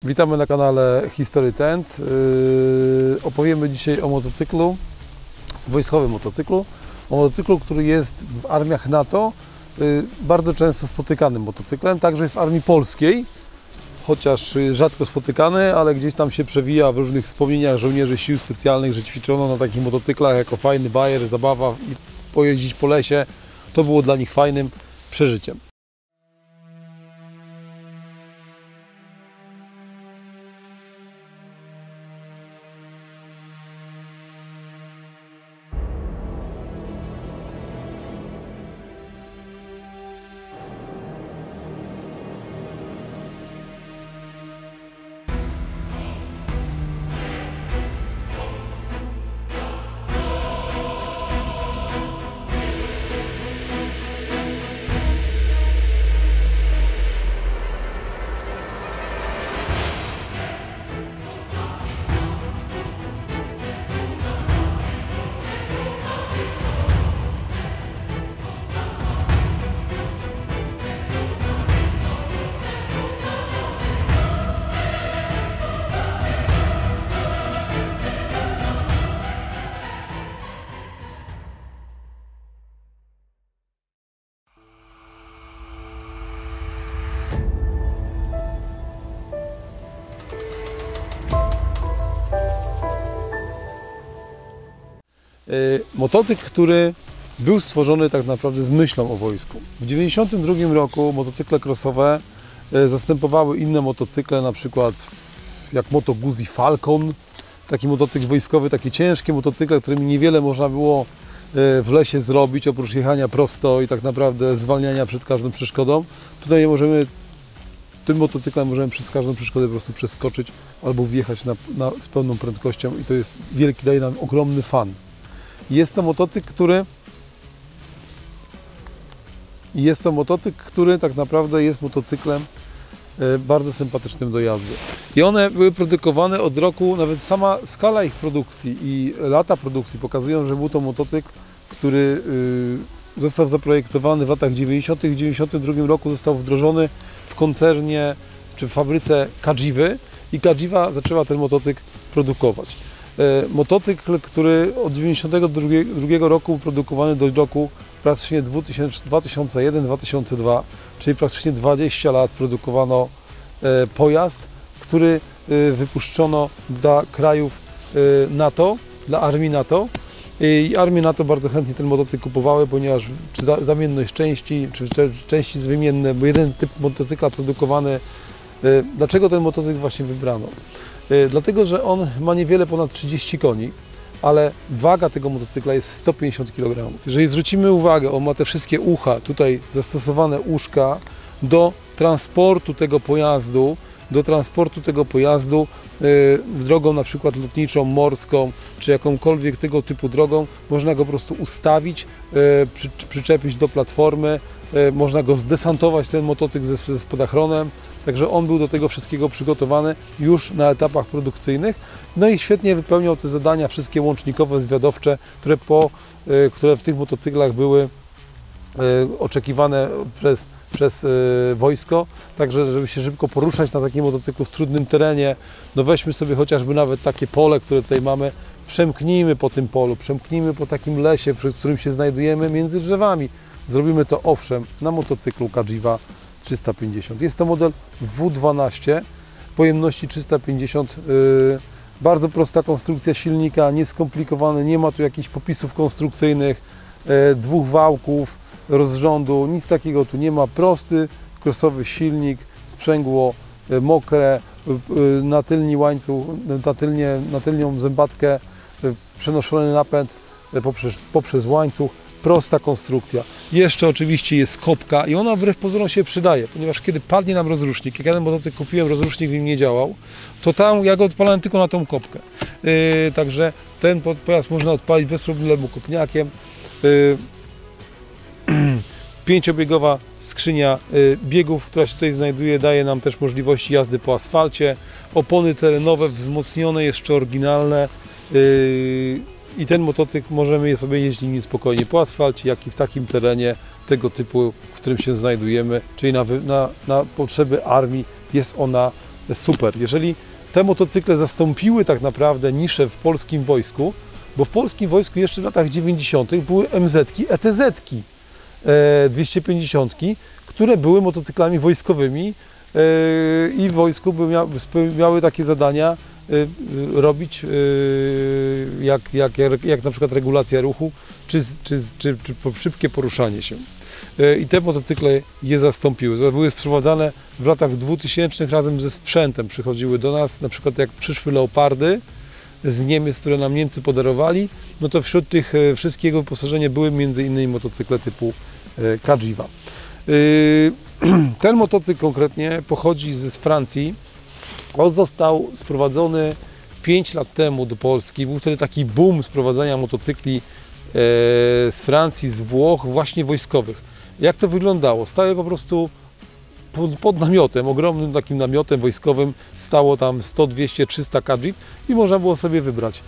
Witamy na kanale History Tent. Opowiemy dzisiaj o motocyklu, wojskowym motocyklu. O motocyklu, który jest w armiach NATO bardzo często spotykanym motocyklem, także jest w armii polskiej, chociaż rzadko spotykany, ale gdzieś tam się przewija w różnych wspomnieniach żołnierzy sił specjalnych, że ćwiczono na takich motocyklach jako fajny bajer, zabawa i pojeździć po lesie. To było dla nich fajnym przeżyciem. Motocykl, który był stworzony tak naprawdę z myślą o wojsku. W 1992 roku motocykle crossowe zastępowały inne motocykle, na przykład jak Moto Guzzi Falcon, taki motocykl wojskowy, takie ciężkie motocykle, którymi niewiele można było w lesie zrobić, oprócz jechania prosto i tak naprawdę zwalniania przed każdą przeszkodą. Tutaj tym motocyklem możemy przez każdą przeszkodę po prostu przeskoczyć albo wjechać z pełną prędkością i to jest wielki, daje nam ogromny fan. Jest to motocykl, który tak naprawdę jest motocyklem bardzo sympatycznym do jazdy. I one były produkowane od roku, nawet sama skala ich produkcji i lata produkcji pokazują, że był to motocykl, który został zaprojektowany w latach 90. W 1992 roku został wdrożony w koncernie czy w fabryce Cagiwy i Cagiva zaczęła ten motocykl produkować. Motocykl, który od 1992 roku był produkowany do roku praktycznie 2001-2002, czyli praktycznie 20 lat produkowano pojazd, który wypuszczono dla krajów NATO, dla armii NATO. I armie NATO bardzo chętnie ten motocykl kupowały, ponieważ czy zamienność części, czy części wymienne, bo jeden typ motocykla produkowany. Dlaczego ten motocykl właśnie wybrano? Dlatego, że on ma niewiele ponad 30 koni, ale waga tego motocykla jest 150 kg. Jeżeli zwrócimy uwagę, on ma te wszystkie ucha, tutaj zastosowane uszka do transportu tego pojazdu, drogą na przykład lotniczą, morską, czy jakąkolwiek tego typu drogą, można go po prostu ustawić, przyczepić do platformy, można go zdesantować, ten motocykl ze spadochronem, także on był do tego wszystkiego przygotowany już na etapach produkcyjnych, no i świetnie wypełniał te zadania wszystkie łącznikowe, zwiadowcze, które w tych motocyklach były oczekiwane przez wojsko, także żeby się szybko poruszać na takim motocyklu w trudnym terenie. No weźmy sobie chociażby nawet takie pole, które tutaj mamy, przemknijmy po tym polu, przemknijmy po takim lesie, w którym się znajdujemy między drzewami. Zrobimy to owszem na motocyklu Cagiva 350. Jest to model W12, pojemności 350, bardzo prosta konstrukcja silnika, nieskomplikowane, nie ma tu jakichś popisów konstrukcyjnych, dwóch wałków, rozrządu, nic takiego tu nie ma. Prosty, crossowy silnik, sprzęgło mokre, na tylni łańcuch, na tylnią zębatkę, przenoszony napęd poprzez łańcuch. Prosta konstrukcja. Jeszcze oczywiście jest kopka i ona wbrew pozorom się przydaje, ponieważ kiedy padnie nam rozrusznik, jak ja ten motocykl kupiłem, rozrusznik mi nie działał, to tam ja go odpalałem tylko na tą kopkę. Także ten pojazd można odpalić bez problemu kopniakiem. 5-biegowa skrzynia biegów, która się tutaj znajduje, daje nam też możliwości jazdy po asfalcie. Opony terenowe wzmocnione, jeszcze oryginalne. I ten motocykl możemy sobie jeździć nim spokojnie po asfalcie, jak i w takim terenie tego typu, w którym się znajdujemy, czyli na potrzeby armii jest ona super. Jeżeli te motocykle zastąpiły tak naprawdę niszę w polskim wojsku, bo w polskim wojsku jeszcze w latach 90. były MZ-ki, ETZ-ki 250, które były motocyklami wojskowymi i w wojsku miały takie zadania robić, jak na przykład regulacja ruchu, czy szybkie poruszanie się. I te motocykle je zastąpiły. Były sprowadzane w latach 2000 razem ze sprzętem. Przychodziły do nas, na przykład jak przyszły Leopardy z Niemiec, które nam Niemcy podarowali, no to wśród tych wszystkiego wyposażenia były m.in. motocykle typu Cagiva. Ten motocykl konkretnie pochodzi z Francji. On został sprowadzony 5 lat temu do Polski. Był wtedy taki boom sprowadzania motocykli z Francji, z Włoch, właśnie wojskowych. Jak to wyglądało? Stały po prostu pod namiotem, ogromnym takim namiotem wojskowym, stało tam 100, 200, 300 Cagiv i można było sobie wybrać.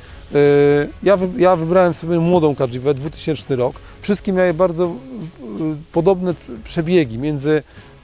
Ja wybrałem sobie młodą Cagivę, 2000 rok. Wszystkie miały bardzo podobne przebiegi, między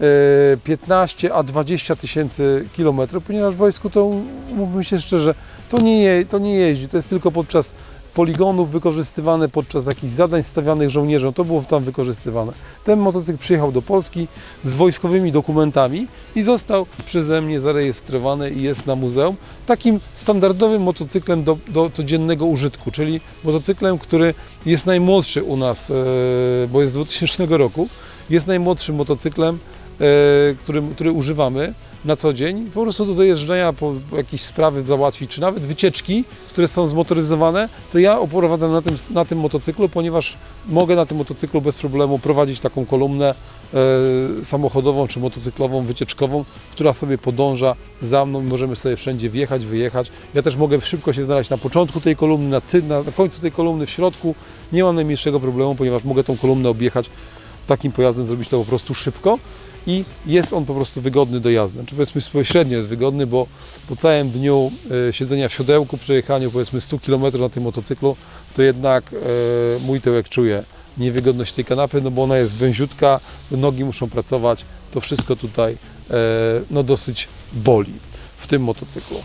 15 a 20 tysięcy kilometrów, ponieważ w wojsku to, mówmy się szczerze, to nie jeździ, to jest tylko podczas poligonów wykorzystywane, podczas jakichś zadań stawianych żołnierzom, to było tam wykorzystywane. Ten motocykl przyjechał do Polski z wojskowymi dokumentami i został przeze mnie zarejestrowany i jest na muzeum takim standardowym motocyklem do codziennego użytku, czyli motocyklem, który jest najmłodszy u nas, bo jest z 2000 roku, jest najmłodszym motocyklem, który używamy na co dzień, po prostu do dojeżdżania po jakieś sprawy załatwić, czy nawet wycieczki, które są zmotoryzowane, to ja oprowadzam na tym motocyklu, ponieważ mogę na tym motocyklu bez problemu prowadzić taką kolumnę samochodową czy motocyklową, wycieczkową, która sobie podąża za mną i możemy sobie wszędzie wjechać, wyjechać. Ja też mogę szybko się znaleźć na początku tej kolumny, na końcu tej kolumny, w środku. Nie mam najmniejszego problemu, ponieważ mogę tą kolumnę objechać takim pojazdem, zrobić to po prostu szybko. I jest on po prostu wygodny do jazdy. Znaczy, powiedzmy, średnio jest wygodny, bo po całym dniu siedzenia w siodełku, przejechaniu powiedzmy 100 km na tym motocyklu, to jednak mój tyłek czuje niewygodność tej kanapy, no bo ona jest węziutka, nogi muszą pracować, to wszystko tutaj no dosyć boli w tym motocyklu.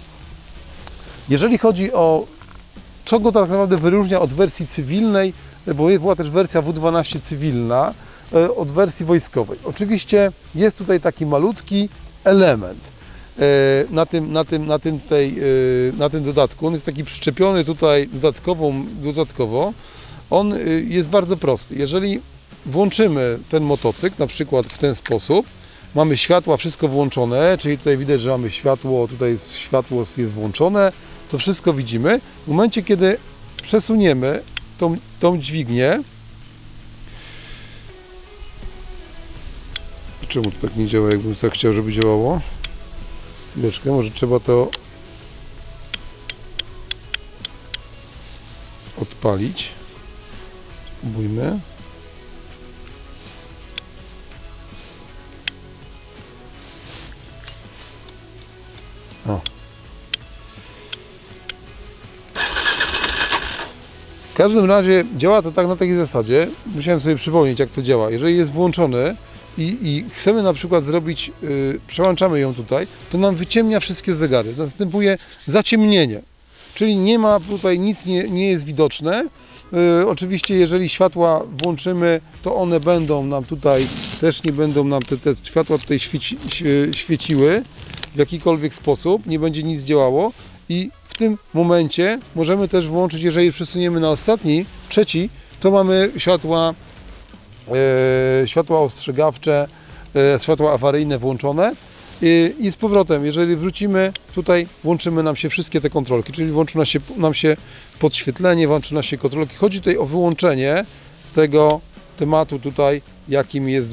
Jeżeli chodzi o co go tak naprawdę wyróżnia od wersji cywilnej, bo była też wersja W12 cywilna, od wersji wojskowej. Oczywiście jest tutaj taki malutki element na tym dodatku. On jest taki przyczepiony tutaj dodatkowo. On jest bardzo prosty. Jeżeli włączymy ten motocykl na przykład w ten sposób, mamy światła, wszystko włączone, czyli tutaj widać, że mamy światło, tutaj światło jest włączone, to wszystko widzimy. W momencie, kiedy przesuniemy tą dźwignię, czemu to tak nie działa, jakbym tak chciał, żeby działało? Chwileczkę, może trzeba to odpalić. Spróbujmy. O. W każdym razie działa to tak na takiej zasadzie. Musiałem sobie przypomnieć, jak to działa. Jeżeli jest włączony i chcemy na przykład zrobić, przełączamy ją tutaj, to nam wyciemnia wszystkie zegary. Następuje zaciemnienie, czyli nie ma tutaj nic, nie jest widoczne. Oczywiście jeżeli światła włączymy, to one będą nam tutaj, też nie będą nam te światła tutaj świeciły w jakikolwiek sposób, nie będzie nic działało i w tym momencie możemy też włączyć, jeżeli przesuniemy na ostatni, trzeci, to mamy światła ostrzegawcze, światła awaryjne włączone i z powrotem, jeżeli wrócimy, tutaj włączymy nam się wszystkie te kontrolki, czyli włączy nam się podświetlenie, włączy nam się kontrolki. Chodzi tutaj o wyłączenie tego tematu tutaj, jakim jest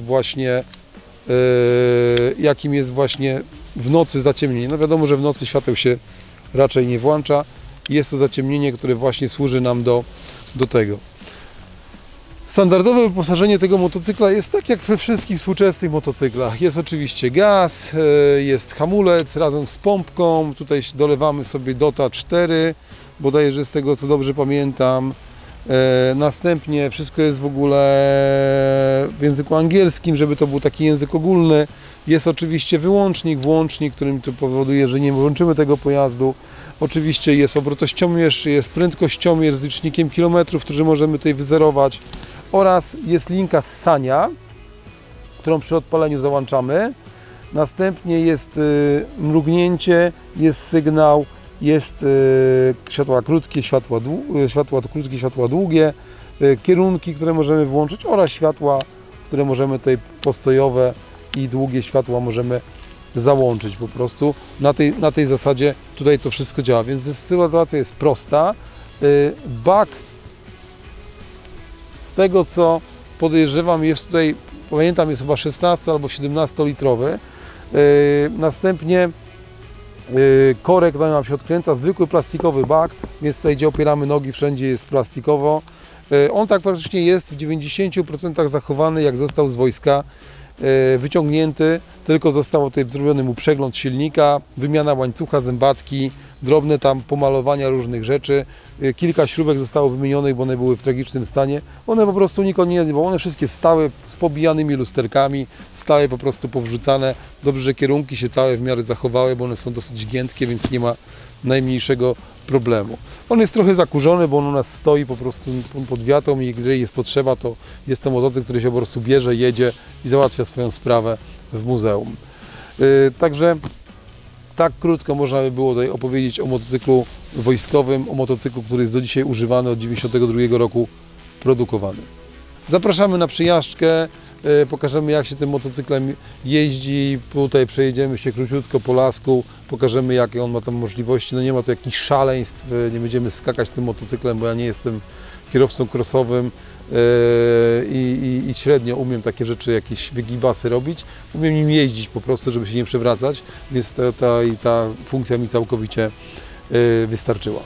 właśnie w nocy zaciemnienie. No wiadomo, że w nocy świateł się raczej nie włącza. Jest to zaciemnienie, które właśnie służy nam do tego. Standardowe wyposażenie tego motocykla jest tak jak we wszystkich współczesnych motocyklach. Jest oczywiście gaz, jest hamulec razem z pompką. Tutaj dolewamy sobie DOTA 4, bodajże z tego co dobrze pamiętam. Następnie wszystko jest w ogóle w języku angielskim, żeby to był taki język ogólny. Jest oczywiście wyłącznik, włącznik, którym to powoduje, że nie włączymy tego pojazdu. Oczywiście jest obrotościomierz, jest prędkościomierz z licznikiem kilometrów, który możemy tutaj wyzerować. Oraz jest linka ssania, którą przy odpaleniu załączamy. Następnie jest mrugnięcie, jest sygnał, jest światła krótkie, światła krótkie, światła długie, kierunki, które możemy włączyć oraz światła, które możemy tutaj postojowe i długie światła możemy załączyć po prostu. Na tej zasadzie tutaj to wszystko działa, więc sytuacja jest prosta. Bak, z tego co podejrzewam, jest tutaj, pamiętam, jest chyba 16 albo 17 litrowy. Następnie korek nam się odkręca, zwykły plastikowy bak, więc tutaj gdzie opieramy nogi wszędzie jest plastikowo. On tak praktycznie jest w 90% zachowany, jak został z wojska wyciągnięty, tylko zostało tutaj zrobiony mu przegląd silnika, wymiana łańcucha, zębatki, drobne tam pomalowania różnych rzeczy. Kilka śrubek zostało wymienionych, bo one były w tragicznym stanie. One po prostu nikogo nie, bo one wszystkie stały z pobijanymi lusterkami, stały po prostu powrzucane. Dobrze, że kierunki się całe w miarę zachowały, bo one są dosyć giętkie, więc nie ma najmniejszego problemu. On jest trochę zakurzony, bo on u nas stoi po prostu pod wiatą i jeżeli jest potrzeba, to jest to motocykl, który się po prostu bierze, jedzie i załatwia swoją sprawę w muzeum. Także tak krótko można by było tutaj opowiedzieć o motocyklu wojskowym, o motocyklu, który jest do dzisiaj używany, od 1992 roku produkowany. Zapraszamy na przejażdżkę, pokażemy jak się tym motocyklem jeździ, tutaj przejedziemy się króciutko po lasku, pokażemy jakie on ma tam możliwości, no nie ma tu jakichś szaleństw, nie będziemy skakać tym motocyklem, bo ja nie jestem kierowcą crossowym i średnio umiem takie rzeczy, jakieś wygibasy robić, umiem nim jeździć po prostu, żeby się nie przewracać, więc ta funkcja mi całkowicie wystarczyła.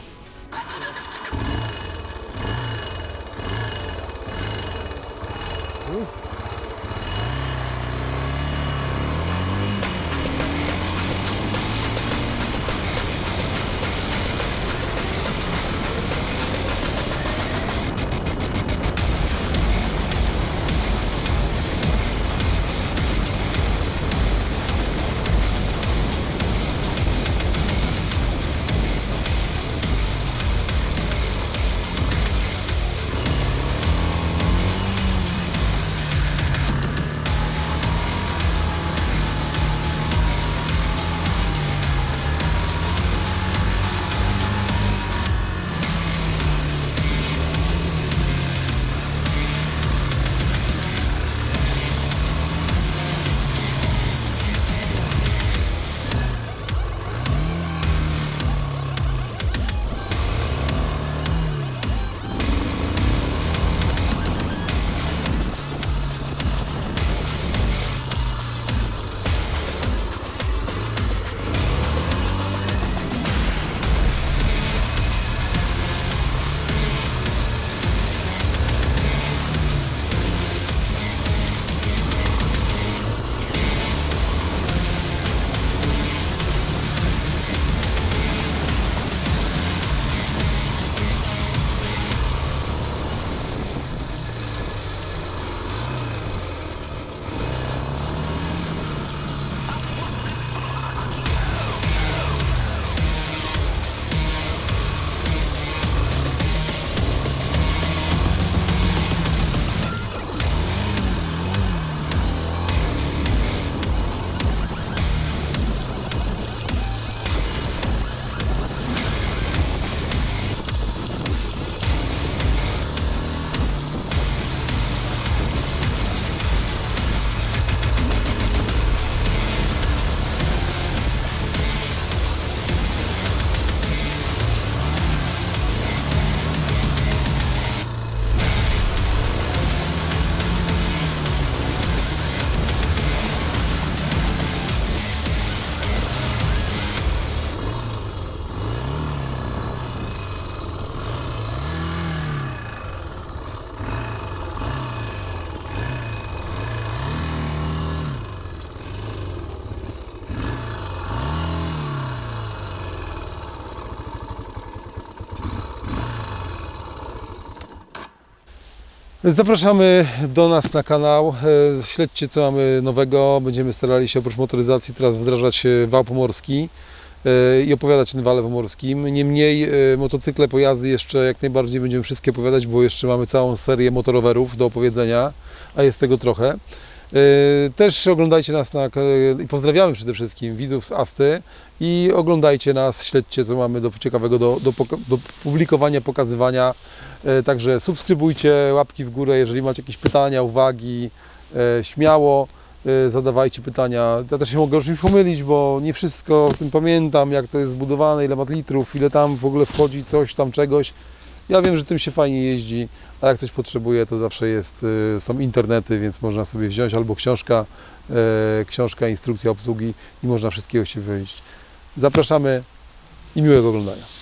Zapraszamy do nas na kanał, śledźcie co mamy nowego, będziemy starali się oprócz motoryzacji teraz wdrażać wał pomorski i opowiadać o tym wale pomorskim. Niemniej motocykle, pojazdy jeszcze jak najbardziej będziemy wszystkie opowiadać, bo jeszcze mamy całą serię motorowerów do opowiedzenia, a jest tego trochę. Też oglądajcie nas i pozdrawiamy przede wszystkim widzów z Asty i oglądajcie nas, śledźcie co mamy ciekawego do publikowania, pokazywania. Także subskrybujcie, łapki w górę, jeżeli macie jakieś pytania, uwagi, śmiało zadawajcie pytania. Ja też się mogę oczywiście pomylić, bo nie wszystko o tym pamiętam, jak to jest zbudowane, ile ma litrów, ile tam w ogóle wchodzi coś tam czegoś. Ja wiem, że tym się fajnie jeździ, a jak coś potrzebuje, to zawsze są internety, więc można sobie wziąć albo książka, instrukcja obsługi i można wszystkiego się wyjść. Zapraszamy i miłego oglądania.